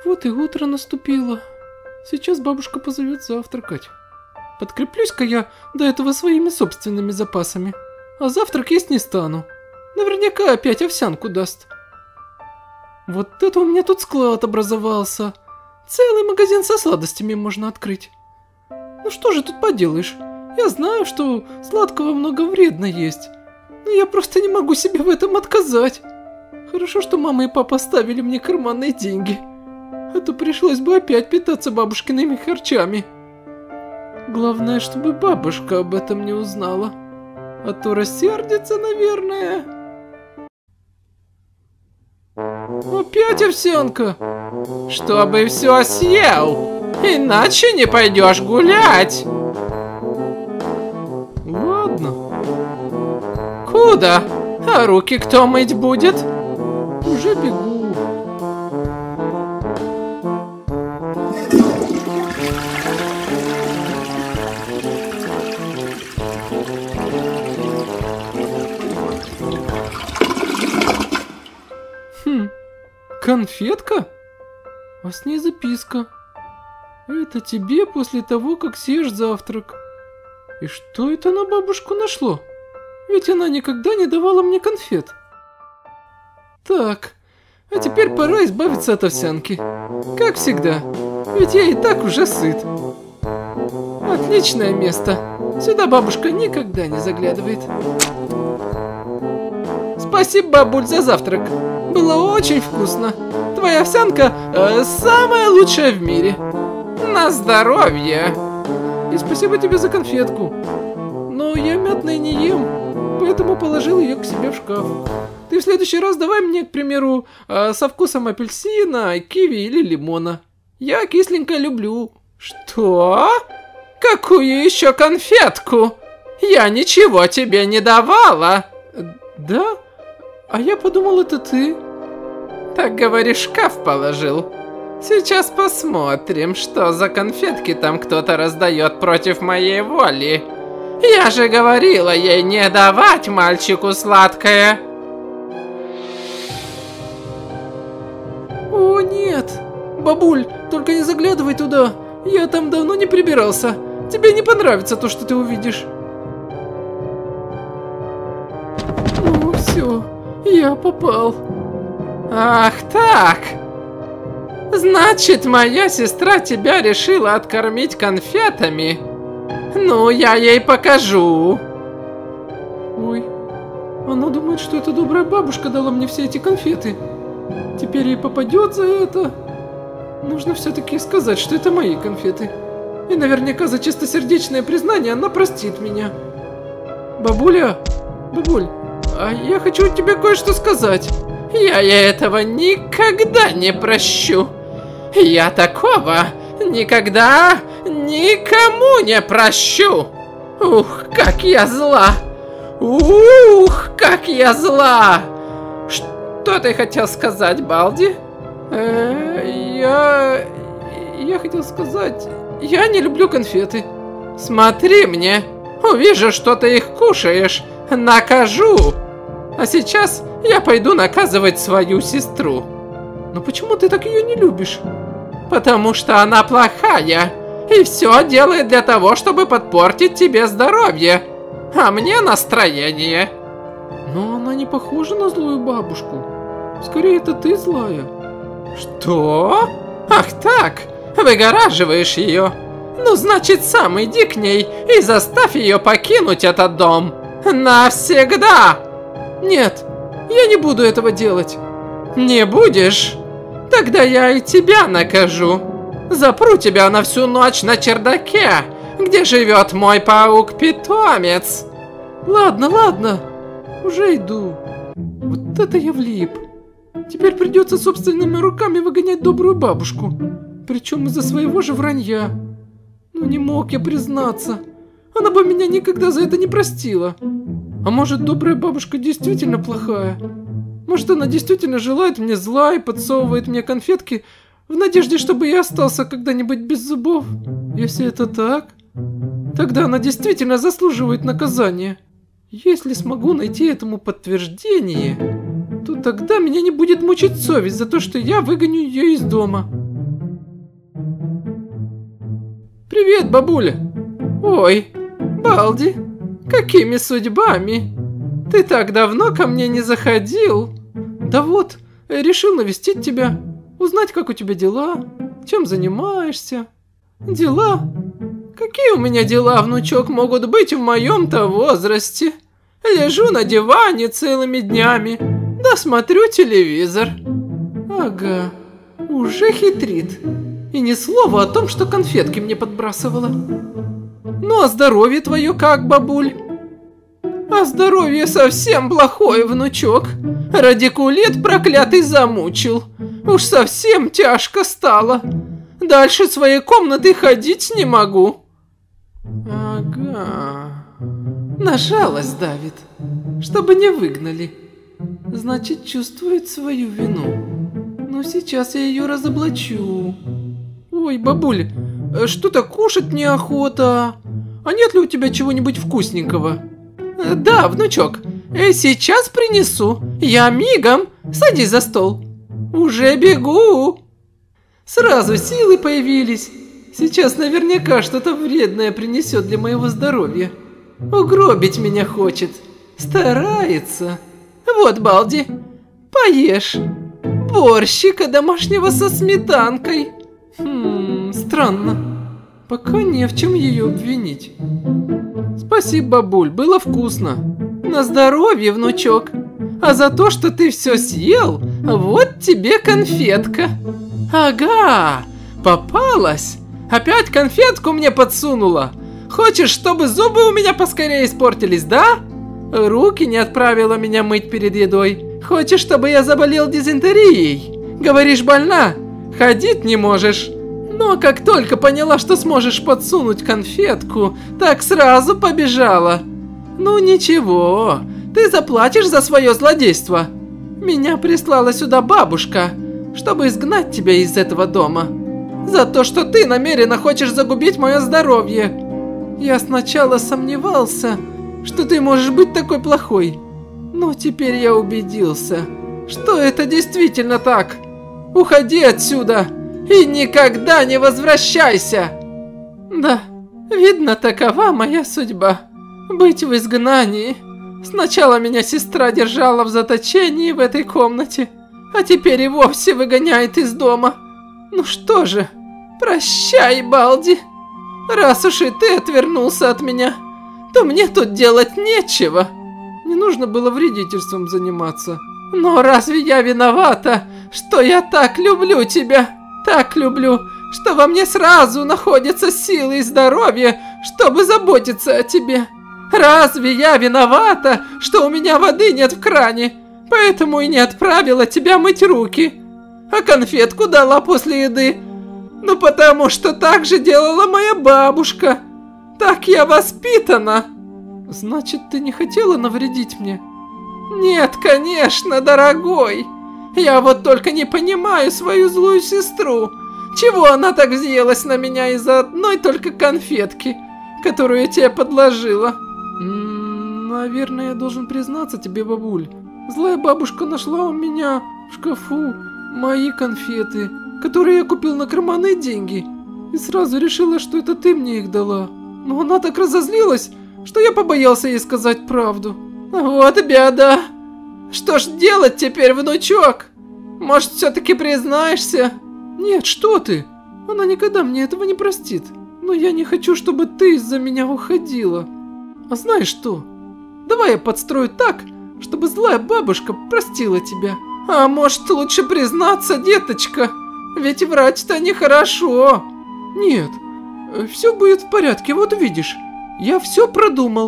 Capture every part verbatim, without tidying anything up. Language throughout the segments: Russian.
Вот и утро наступило. Сейчас бабушка позовет завтракать. Подкреплюсь-ка я до этого своими собственными запасами. А завтрак есть не стану. Наверняка опять овсянку даст. Вот это у меня тут склад образовался. Целый магазин со сладостями можно открыть. Ну что же тут поделаешь? Я знаю, что сладкого много вредно есть. Но я просто не могу себе в этом отказать. Хорошо, что мама и папа оставили мне карманные деньги. А то пришлось бы опять питаться бабушкиными харчами. Главное, чтобы бабушка об этом не узнала. А то рассердится, наверное. Опять овсянка. Чтобы все съел, иначе не пойдешь гулять. Ладно. Куда? А руки кто мыть будет? Уже бегу. Хм, конфетка? А с ней записка. Это тебе после того, как съешь завтрак. И что это на бабушку нашло? Ведь она никогда не давала мне конфет. Так, а теперь пора избавиться от овсянки. Как всегда, ведь я и так уже сыт. Отличное место. Сюда бабушка никогда не заглядывает. Спасибо, бабуль, за завтрак. Было очень вкусно. Твоя овсянка э, самая лучшая в мире. На здоровье. И спасибо тебе за конфетку. Но я мятное не ем, поэтому положил ее к себе в шкаф. Ты в следующий раз давай мне, к примеру, э, со вкусом апельсина, киви или лимона. Я кисленькое люблю. Что? Какую еще конфетку? Я ничего тебе не давала. Да? А я подумал, это ты. Так, говоришь, шкаф положил. Сейчас посмотрим, что за конфетки там кто-то раздает против моей воли. Я же говорила ей не давать мальчику сладкое. О, нет. Бабуль, только не заглядывай туда. Я там давно не прибирался. Тебе не понравится то, что ты увидишь. Ну все, я попал. Ах так. Значит, моя сестра тебя решила откормить конфетами? Ну, я ей покажу. Ой, она думает, что эта добрая бабушка дала мне все эти конфеты. Теперь ей попадет за это. Нужно все-таки сказать, что это мои конфеты. И наверняка за чистосердечное признание она простит меня. Бабуля, бабуль, а я хочу тебе кое-что сказать. Я ей этого никогда не прощу. Я такого никогда никому не прощу. Ух, как я зла. Ух, как я зла. Что ты хотел сказать, Балди? Э, я... Я хотел сказать... Я не люблю конфеты. Смотри мне. Увижу, что ты их кушаешь. Накажу. А сейчас я пойду наказывать свою сестру. Но почему ты так ее не любишь? Потому что она плохая. И все делает для того, чтобы подпортить тебе здоровье. А мне настроение. Но она не похожа на злую бабушку. Скорее, это ты злая. Что? Ах так, выгораживаешь ее. Ну, значит, сам иди к ней и заставь ее покинуть этот дом. Навсегда. Нет, я не буду этого делать. Не будешь? Тогда я и тебя накажу. Запру тебя на всю ночь на чердаке, где живет мой паук-питомец. Ладно, ладно, уже иду. Вот это я влип. Теперь придется собственными руками выгонять добрую бабушку. Причем из-за своего же вранья. Ну не мог я признаться. Она бы меня никогда за это не простила. А может, добрая бабушка действительно плохая? Может, она действительно желает мне зла и подсовывает мне конфетки в надежде, чтобы я остался когда-нибудь без зубов? Если это так, тогда она действительно заслуживает наказания. Если смогу найти этому подтверждение, то тогда меня не будет мучить совесть за то, что я выгоню ее из дома. Привет, бабуля. Ой, Балди, какими судьбами? Ты так давно ко мне не заходил. Да вот, решил навестить тебя, узнать, как у тебя дела, чем занимаешься. Дела? Какие у меня дела, внучок, могут быть в моем-то возрасте? Лежу на диване целыми днями, да смотрю телевизор. Ага, уже хитрит. И ни слова о том, что конфетки мне подбрасывала. Ну а здоровье твое как, бабуль? А здоровье совсем плохое, внучок. Радикулит проклятый замучил. Уж совсем тяжко стало. Дальше своей комнаты ходить не могу. Ага. На жалость давит, чтобы не выгнали. Значит, чувствует свою вину. Ну сейчас я ее разоблачу. Ой, бабуль, что-то кушать неохота. А нет ли у тебя чего-нибудь вкусненького? Да, внучок, сейчас принесу. Я мигом. Садись за стол. Уже бегу. Сразу силы появились. Сейчас наверняка что-то вредное принесет для моего здоровья. Угробить меня хочет. Старается. Вот, Балди, поешь. Борщика домашнего со сметанкой. Хм, странно. Пока не в чем ее обвинить. Спасибо, бабуль, было вкусно. На здоровье, внучок. А за то, что ты все съел, вот тебе конфетка. Ага, попалась. Опять конфетку мне подсунула. Хочешь, чтобы зубы у меня поскорее испортились, да? Руки не отправила меня мыть перед едой. Хочешь, чтобы я заболел дизентерией? Говоришь, больна? Ходить не можешь. Но как только поняла, что сможешь подсунуть конфетку, так сразу побежала. Ну ничего, ты заплатишь за свое злодейство. Меня прислала сюда бабушка, чтобы изгнать тебя из этого дома. За то, что ты намеренно хочешь загубить мое здоровье. Я сначала сомневался, что ты можешь быть такой плохой. Но теперь я убедился, что это действительно так. Уходи отсюда и никогда не возвращайся. Да, видно, такова моя судьба. Быть в изгнании. Сначала меня сестра держала в заточении в этой комнате, а теперь и вовсе выгоняет из дома. Ну что же, прощай, Балди. Раз уж и ты отвернулся от меня, то мне тут делать нечего. Не нужно было вредительством заниматься. Но разве я виновата, что я так люблю тебя? Так люблю, что во мне сразу находятся силы и здоровье, чтобы заботиться о тебе. Разве я виновата, что у меня воды нет в кране, поэтому и не отправила тебя мыть руки? А конфетку дала после еды? Ну потому что так же делала моя бабушка. Так я воспитана. Значит, ты не хотела навредить мне? Нет, конечно, дорогой. Я вот только не понимаю свою злую сестру. Чего она так взъелась на меня из-за одной только конфетки, которую я тебе подложила? М-м, наверное, я должен признаться тебе, бабуль. Злая бабушка нашла у меня в шкафу мои конфеты, которые я купил на карманные деньги, и сразу решила, что это ты мне их дала. Но она так разозлилась, что я побоялся ей сказать правду. Вот беда. Что ж делать теперь, внучок? Может, все-таки признаешься? Нет, что ты? Она никогда мне этого не простит. Но я не хочу, чтобы ты из-за меня уходила. А знаешь что? Давай я подстрою так, чтобы злая бабушка простила тебя. А может, лучше признаться, деточка? Ведь врать-то нехорошо. Нет, все будет в порядке, вот увидишь. Я все продумал.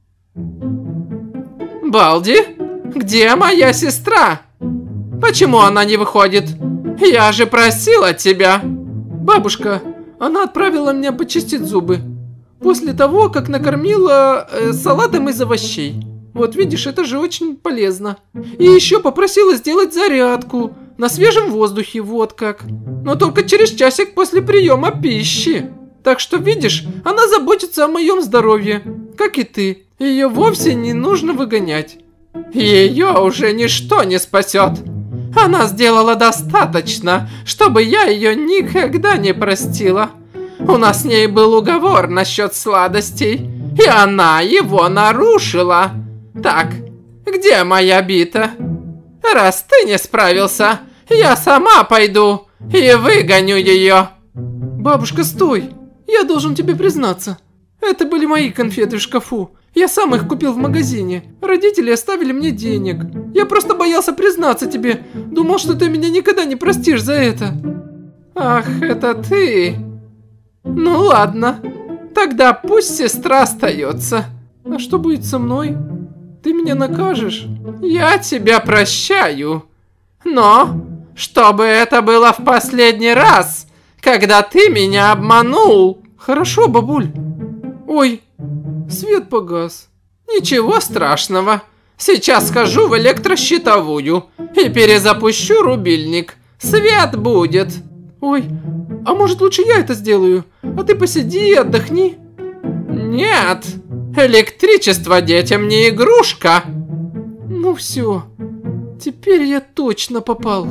Балди, где моя сестра? Почему она не выходит? Я же просила тебя. Бабушка, она отправила меня почистить зубы. После того, как накормила э, салатом из овощей. Вот видишь, это же очень полезно. И еще попросила сделать зарядку на свежем воздухе, вот как. Но только через часик после приема пищи. Так что, видишь, она заботится о моем здоровье, как и ты. Ее вовсе не нужно выгонять. Ее уже ничто не спасет. Она сделала достаточно, чтобы я ее никогда не простила. У нас с ней был уговор насчет сладостей, и она его нарушила. Так, где моя бита? Раз ты не справился, я сама пойду и выгоню ее. Бабушка, стой! Я должен тебе признаться. Это были мои конфеты в шкафу. Я сам их купил в магазине. Родители оставили мне денег. Я просто боялся признаться тебе. Думал, что ты меня никогда не простишь за это. Ах, это ты. Ну ладно. Тогда пусть сестра остается. А что будет со мной? Ты меня накажешь? Я тебя прощаю. Но, чтобы это было в последний раз, когда ты меня обманул. Хорошо, бабуль. Ой, свет погас. Ничего страшного. Сейчас схожу в электрощитовую и перезапущу рубильник. Свет будет. Ой, а может лучше я это сделаю? А ты посиди и отдохни. Нет, электричество детям не игрушка. Ну все, теперь я точно попал.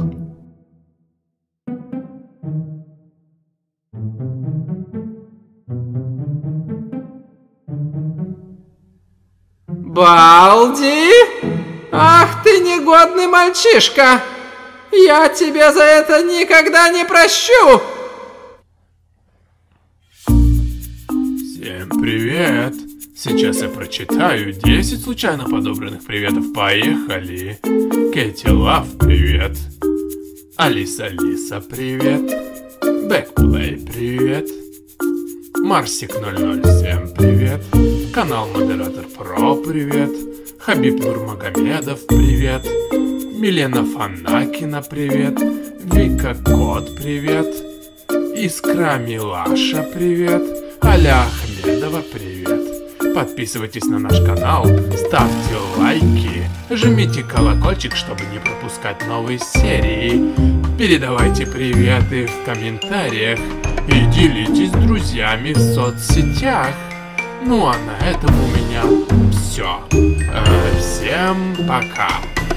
Балди! Ах ты негодный мальчишка! Я тебя за это никогда не прощу! Всем привет! Сейчас я прочитаю десять случайно подобранных приветов. Поехали! Кэти Лав, привет! Алиса Лиса, привет! Бэкплей, привет! Марсик ноль ноль семь, привет! Канал Модератор Про, привет! Хабиб Нурмагомедов, привет! Милена Фанакина, привет! Вика Кот, привет! Искра Милаша, привет! Аля Ахмедова, привет! Подписывайтесь на наш канал, ставьте лайки, жмите колокольчик, чтобы не пропускать новые серии. Передавайте приветы в комментариях и делитесь с друзьями в соцсетях. Ну а на этом у меня все. Всем пока.